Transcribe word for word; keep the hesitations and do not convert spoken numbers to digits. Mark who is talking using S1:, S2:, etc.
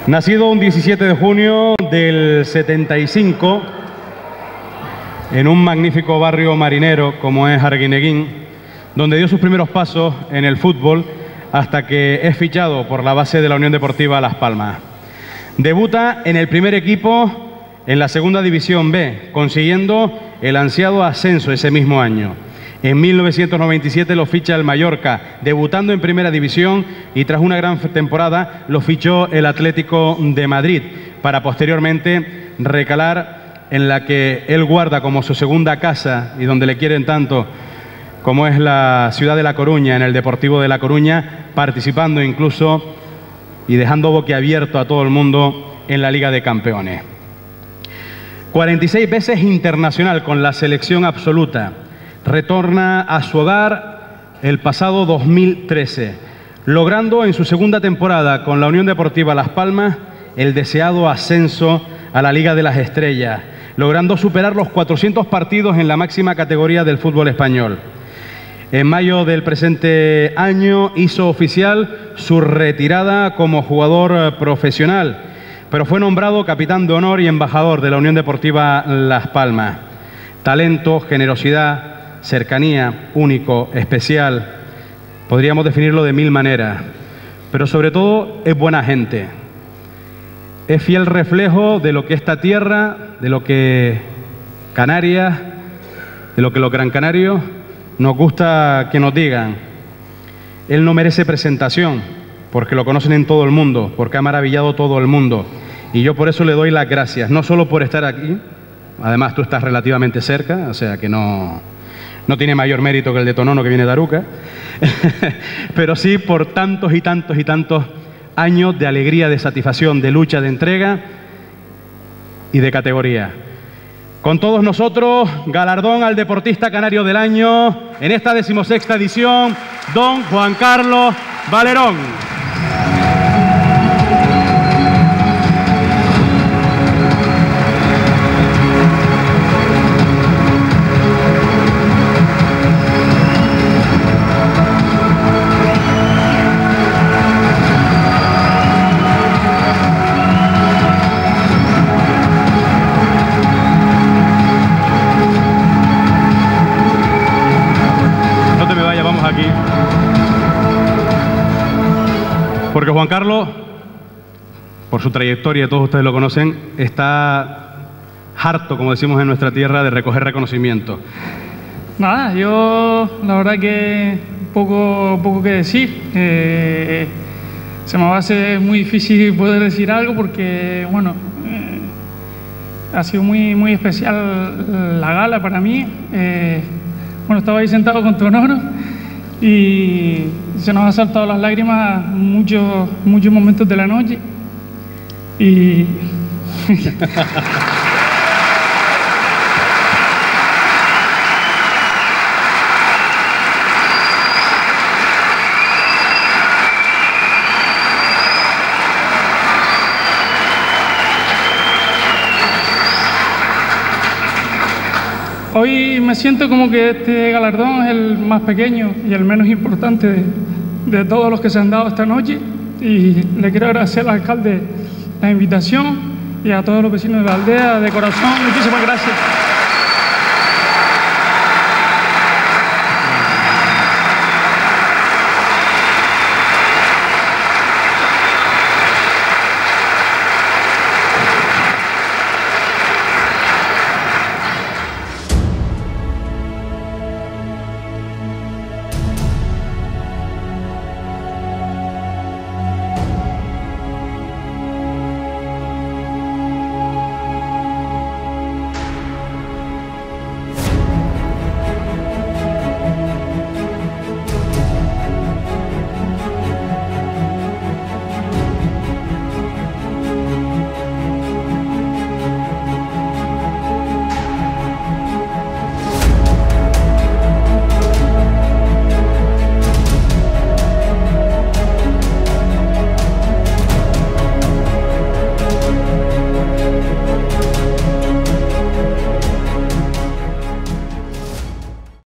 S1: Nacido un diecisiete de junio del setenta y cinco en un magnífico barrio marinero como es Arguineguín, donde dio sus primeros pasos en el fútbol hasta que es fichado por la base de la Unión Deportiva Las Palmas. Debuta en el primer equipo en la Segunda División B, consiguiendo el ansiado ascenso ese mismo año. En mil novecientos noventa y siete lo ficha el Mallorca, debutando en Primera División, y tras una gran temporada lo fichó el Atlético de Madrid, para posteriormente recalar en la que él guarda como su segunda casa y donde le quieren tanto, como es la ciudad de La Coruña, en el Deportivo de La Coruña, participando incluso y dejando boquiabierto a todo el mundo en la Liga de Campeones. cuarenta y seis veces internacional con la selección absoluta. Retorna a su hogar el pasado dos mil trece, logrando en su segunda temporada con la Unión Deportiva Las Palmas el deseado ascenso a la Liga de las Estrellas, logrando superar los cuatrocientos partidos en la máxima categoría del fútbol español. En mayo del presente año hizo oficial su retirada como jugador profesional, pero fue nombrado capitán de honor y embajador de la Unión Deportiva Las Palmas. Talento, generosidad, cercanía, único, especial, podríamos definirlo de mil maneras, pero sobre todo es buena gente. Es fiel reflejo de lo que esta tierra, de lo que Canarias, de lo que los gran canarios nos gusta que nos digan. Él no merece presentación, porque lo conocen en todo el mundo, porque ha maravillado todo el mundo. Y yo por eso le doy las gracias, no solo por estar aquí, además tú estás relativamente cerca, o sea que no, no tiene mayor mérito que el de Tonono, que viene de Aruca, pero sí por tantos y tantos y tantos años de alegría, de satisfacción, de lucha, de entrega y de categoría. Con todos nosotros, galardón al deportista canario del año en esta decimosexta edición, don Juan Carlos Valerón. Aquí, porque Juan Carlos, por su trayectoria, todos ustedes lo conocen, está harto, como decimos en nuestra tierra, de recoger reconocimiento.
S2: Nada, yo la verdad que poco, poco que decir. Eh, se me va a hacer muy difícil poder decir algo porque, bueno, eh, ha sido muy, muy especial la gala para mí. Eh, bueno, estaba ahí sentado con Tonono y se nos han saltado las lágrimas muchos, muchos momentos de la noche. Y hoy me siento como que este galardón es el más pequeño y el menos importante de, de todos los que se han dado esta noche, y le quiero agradecer al alcalde la invitación y a todos los vecinos de la aldea de corazón. Muchísimas gracias.